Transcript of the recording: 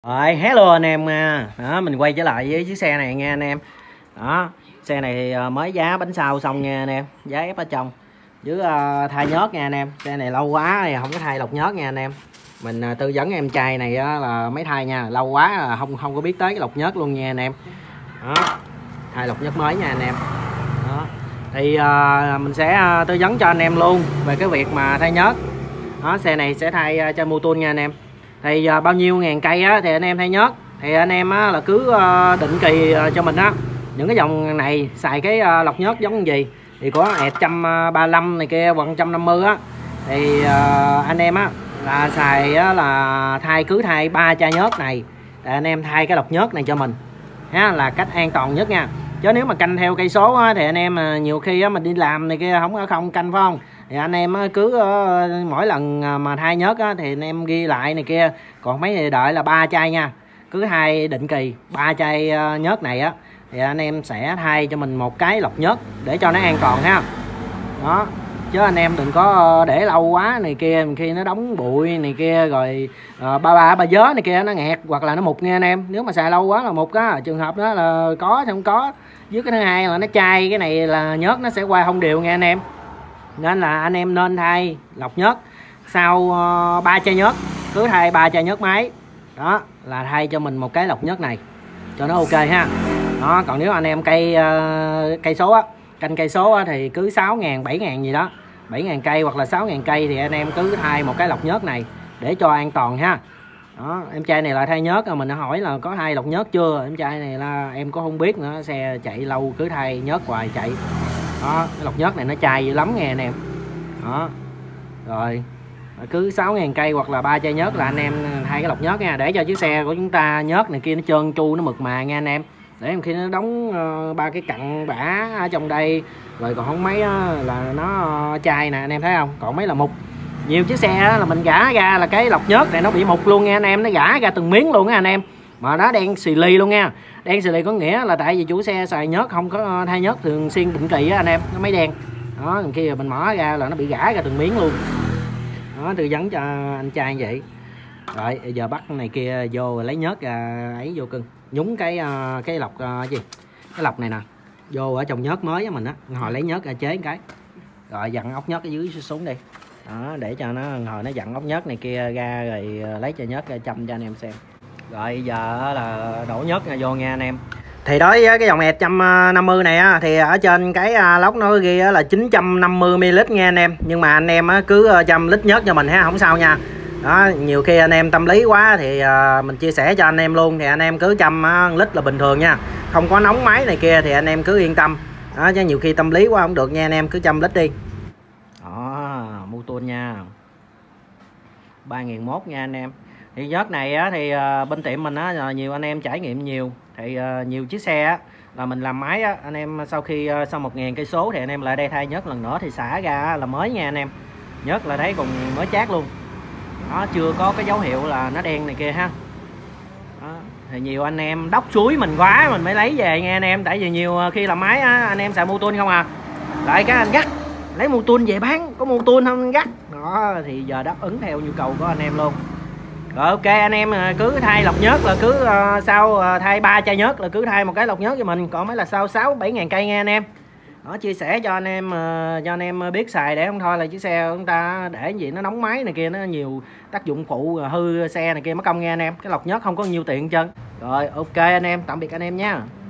Rồi, hello anh em nha. Đó, mình quay trở lại với chiếc xe này nha anh em. Đó, xe này thì mới giá bánh sau xong nha anh em, giá ép ở trong. Với thay nhớt nha anh em. Xe này lâu quá thì không có thay lọc nhớt nha anh em. Mình tư vấn em trai này là mấy thay nha, lâu quá là không có biết tới cái lọc nhớt luôn nha anh em. Đó, thay lọc nhớt mới nha anh em. Đó. Thì mình sẽ tư vấn cho anh em luôn về cái việc mà thay nhớt. Đó, xe này sẽ thay cho Motul nha anh em. Thì bao nhiêu ngàn cây á, thì anh em thay nhớt thì anh em á, là cứ định kỳ cho mình á những cái dòng này xài cái lọc nhớt giống gì thì có ẹt 135 này kia hoặc 150 á thì anh em á là xài á, là cứ thay 3 chai nhớt này để anh em thay cái lọc nhớt này cho mình ha, là cách an toàn nhất nha. Chứ nếu mà canh theo cây số á, thì anh em nhiều khi á, mình đi làm này kia không canh phải không, thì anh em cứ mỗi lần mà thay nhớt á, thì anh em ghi lại này kia, còn mấy thì đợi là 3 chai nha, cứ thay định kỳ 3 chai nhớt này á thì anh em sẽ thay cho mình một cái lọc nhớt để cho nó an toàn ha. Đó, chứ anh em đừng có để lâu quá này kia, khi nó đóng bụi này kia rồi ba vớ này kia nó nghẹt hoặc là nó mục nha anh em. Nếu mà xài lâu quá là mục á, trường hợp đó là có thì không có. Với cái thứ hai là nó chai cái này là nhớt nó sẽ qua không đều nha anh em, nên là anh em nên thay lọc nhớt sau 3 chai nhớt, cứ thay 3 chai nhớt máy đó là thay cho mình một cái lọc nhớt này cho nó ok ha. Đó, còn nếu anh em cây số á, canh cây số á, thì cứ 6.000 7.000 gì đó, 7.000 cây hoặc là 6.000 cây thì anh em cứ thay một cái lọc nhớt này để cho an toàn ha. Đó, em trai này là thay nhớt, mình hỏi là có thay lọc nhớt chưa, em trai này là em có không biết nữa, xe chạy lâu cứ thay nhớt hoài chạy. Đó, cái lọc nhớt này nó chai dữ lắm nghe anh em. Đó, rồi cứ 6.000 cây hoặc là 3 chai nhớt là anh em thay cái lọc nhớt nha, để cho chiếc xe của chúng ta nhớt này kia nó trơn tru nó mượt mà nha anh em, để khi nó đóng ba cái cặn bã ở trong đây rồi còn không mấy là nó chai nè anh em thấy không, còn mấy là mục. Nhiều chiếc xe là mình gã ra là cái lọc nhớt này nó bị mục luôn nha anh em, nó gã ra từng miếng luôn á anh em, mà nó đen xì ly luôn nha. Đen xì ly có nghĩa là tại vì chủ xe xài nhớt không có thay nhớt thường xuyên định kỳ á anh em, nó mới đen. Đó, khi mình mở ra là nó bị gã ra từng miếng luôn. Đó, tư vấn cho anh trai như vậy. Rồi giờ bắt này kia vô lấy nhớt ra ấy vô cưng, nhúng cái lọc gì cái lọc này nè vô ở trong nhớt mới với mình á, hồi lấy nhớt ra chế cái rồi dặn ốc nhớt ở dưới xuống đi. Đó, để cho nó hồi nó dặn ốc nhớt này kia ra rồi lấy cho nhớt ra châm cho anh em xem. Rồi giờ là đổ nhớt ra vô nha anh em. Thì đối với cái dòng ẹt 150 này á, thì ở trên cái lốc nó ghi là 950 ml nha anh em, nhưng mà anh em cứ 100 lít nhớt cho mình ha, không sao nha. Đó, nhiều khi anh em tâm lý quá thì mình chia sẻ cho anh em luôn, thì anh em cứ 100 lít là bình thường nha, không có nóng máy này kia thì anh em cứ yên tâm. Đó, chứ nhiều khi tâm lý quá không được nha anh em, cứ 100 lít đi. Đó, Motul nha, 3.001 nha anh em. Thì nhớt này á, thì bên tiệm mình á, nhiều anh em trải nghiệm nhiều thì nhiều chiếc xe á, là mình làm máy á, anh em sau khi sau 1.000 cây số thì anh em lại đây thay nhớt lần nữa thì xả ra là mới nha anh em, nhớt là thấy còn mới chát luôn. Đó, chưa có cái dấu hiệu là nó đen này kia ha. Đó, thì nhiều anh em đốc suối mình quá mình mới lấy về nha anh em, tại vì nhiều khi làm máy á, anh em xài Motul không à, lại cái anh gắt lấy Motul về bán, có Motul không gắt. Đó, thì giờ đáp ứng theo nhu cầu của anh em luôn. Rồi ok anh em cứ thay lọc nhớt là cứ sau thay 3 chai nhớt là cứ thay một cái lọc nhớt cho mình, còn mấy là sau 6-7.000 cây nha anh em. Đó, chia sẻ cho anh em biết xài, để không thôi là chiếc xe của chúng ta để gì nó nóng máy này kia, nó nhiều tác dụng phụ hư xe này kia mất công nghe anh em, cái lọc nhớt không có nhiều tiện chân. Rồi ok anh em, tạm biệt anh em nha.